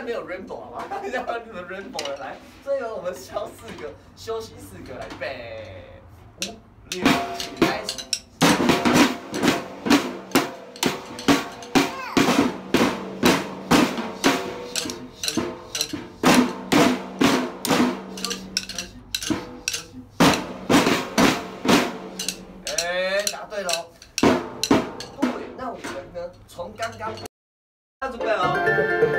在没有 rainbow 好吗？现在你们 rainbow 了来，所以呢，我们敲4个，休息4个，来预备，5、6、7，开始。 答对喽！对，那我们呢？从刚刚，那准备哦。